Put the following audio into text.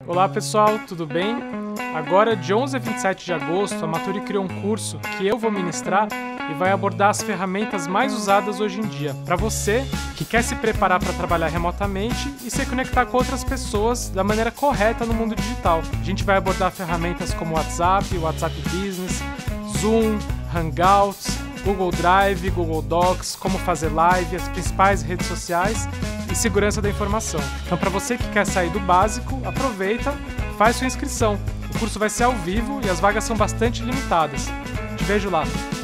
Olá pessoal, tudo bem? Agora, de 11 a 27 de agosto, a Maturi criou um curso que eu vou ministrar e vai abordar as ferramentas mais usadas hoje em dia, para você que quer se preparar para trabalhar remotamente e se conectar com outras pessoas da maneira correta no mundo digital. A gente vai abordar ferramentas como WhatsApp, WhatsApp Business, Zoom, Hangouts, Google Drive, Google Docs, como fazer live, as principais redes sociais e segurança da informação. Então, para você que quer sair do básico, aproveita, faz sua inscrição. O curso vai ser ao vivo e as vagas são bastante limitadas. Te vejo lá!